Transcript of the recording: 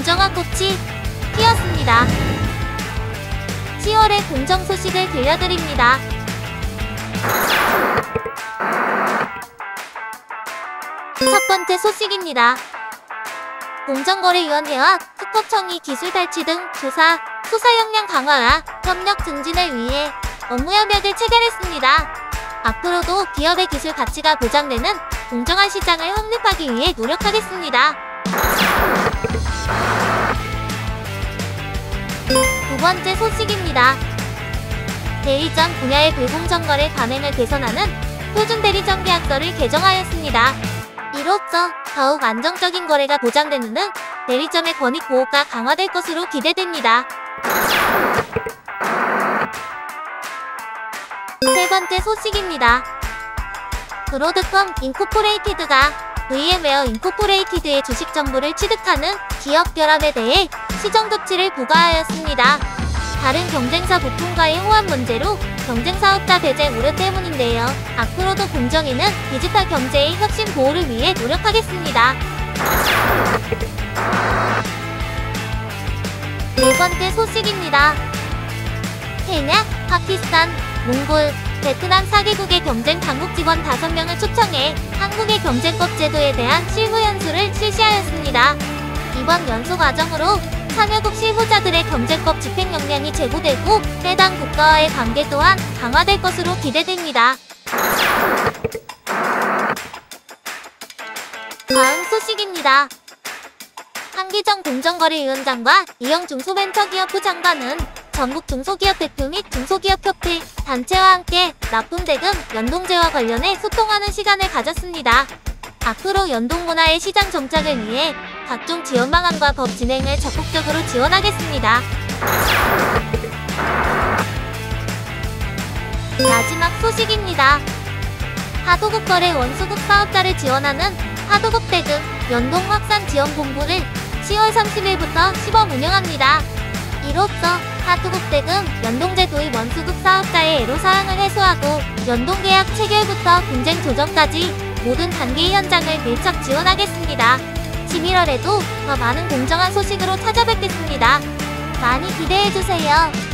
공정한 꽃이 피었습니다. 10월의 공정 소식을 들려드립니다. 첫 번째 소식입니다. 공정거래위원회와 특허청이 기술 탈취 등 조사, 수사 역량 강화와 협력 증진을 위해 업무 협약을 체결했습니다. 앞으로도 기업의 기술 가치가 보장되는 공정한 시장을 확립하기 위해 노력하겠습니다. 두 번째 소식입니다. 대리점 분야의 불공정거래 관행을 개선하는 표준대리점 계약서를 개정하였습니다. 이로써 더욱 안정적인 거래가 보장되는 대리점의 권익 보호가 강화될 것으로 기대됩니다. 세 번째 소식입니다. 브로드컴 인코포레이티드가 VM웨어 인코포레이티드의 주식 정보를 취득하는 기업 결합에 대해 시정조치를 부과하였습니다. 다른 경쟁사 부품과의 호환 문제로 경쟁사업자 배제 우려 때문인데요. 앞으로도 공정위는 디지털 경제의 혁신 보호를 위해 노력하겠습니다. 네 번째 소식입니다. 케냐, 파키스탄, 몽골, 베트남 4개국의 경쟁 당국 직원 5명을 초청해 한국의 경쟁법 제도에 대한 실무 연수를 실시하였습니다. 이번 연수 과정으로 참여국 실무자들의 경쟁법 집행 역량이 제고되고 해당 국가와의 관계 또한 강화될 것으로 기대됩니다. 다음 소식입니다. 한기정 공정거래위원장과 이영 중소벤처기업부 장관은 전국 중소기업 대표 및 중소기업협회, 단체와 함께 납품대금, 연동제와 관련해 소통하는 시간을 가졌습니다. 앞으로 연동문화의 시장 정착을 위해 각종 지원 방안과 법 진행을 적극적으로 지원하겠습니다. 마지막 소식입니다. 하도급 거래 원수급 사업자를 지원하는 하도급 대금 연동 확산 지원 본부를 10월 30일부터 시범 운영합니다. 이로써 하도급 대금 연동제 도입 원수급 사업자의 애로사항을 해소하고 연동계약 체결부터 분쟁 조정까지 모든 단계의 현장을 밀착 지원하겠습니다. 11월에도 더 많은 공정한 소식으로 찾아뵙겠습니다. 많이 기대해주세요.